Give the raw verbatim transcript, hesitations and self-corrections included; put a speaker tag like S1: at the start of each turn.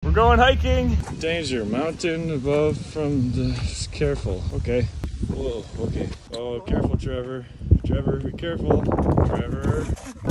S1: We're going hiking. Danger, mountain above from the, careful, okay. Whoa, okay. Oh, careful, Trevor. Trevor, be careful. Trevor.